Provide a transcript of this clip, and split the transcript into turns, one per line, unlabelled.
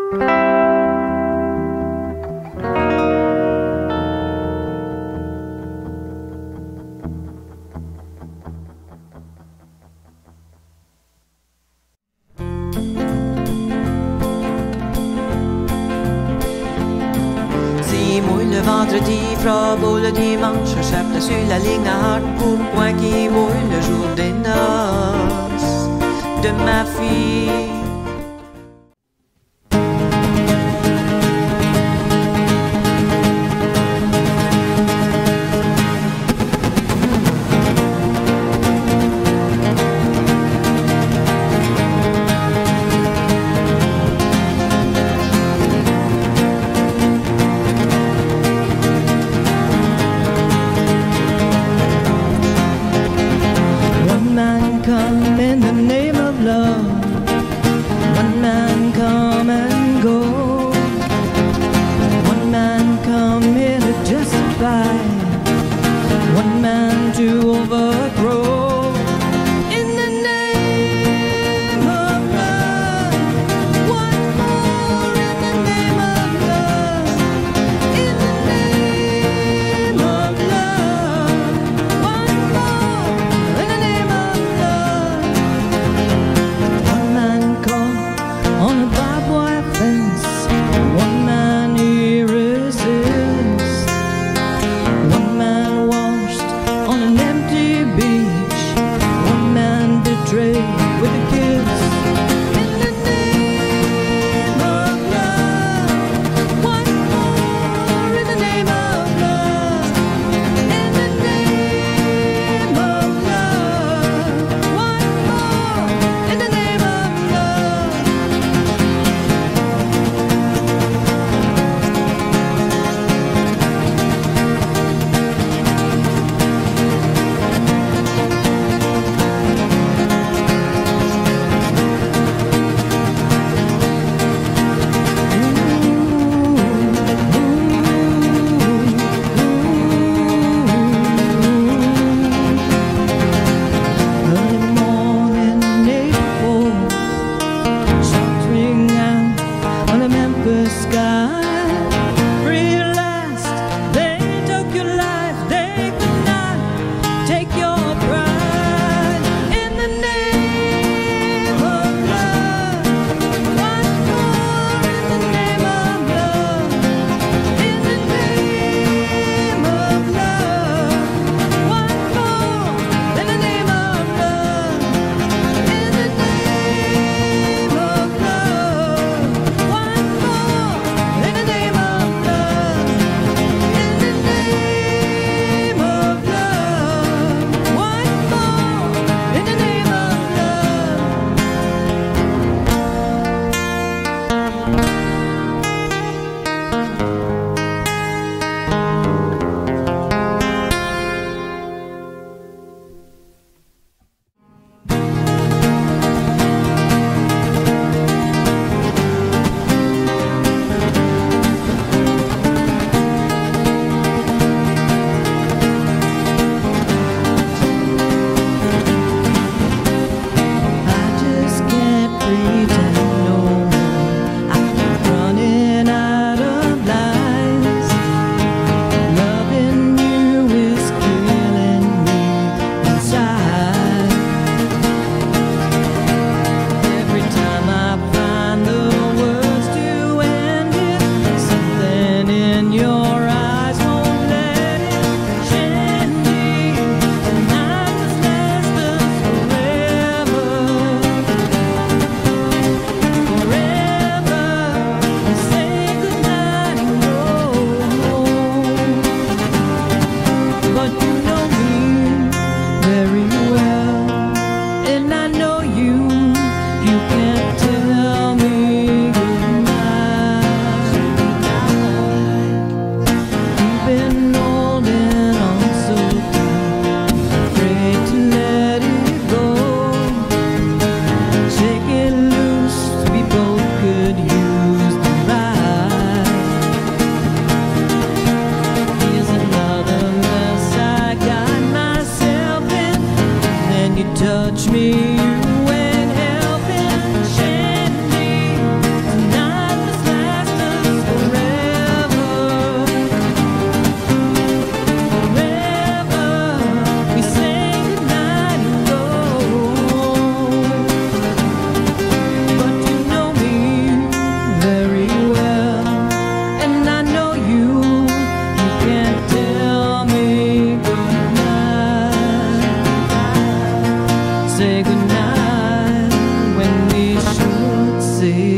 Le vendredi, fra beau le dimanche, je chape sur la ligne à hard pour point qui mouille le jour des noces de ma fille.
Come in the name of love. One man come and go. One man come here to justify. One man to overthrow. In the name of love. One more in the name of love. In the name of love. One more in the name of on a barbed wire fence, one man he resists. One man washed on an empty beach. One man betrayed with a kiss. In the name of love. One more in the name of love. In the name of love. One more in the name of love. In the sea.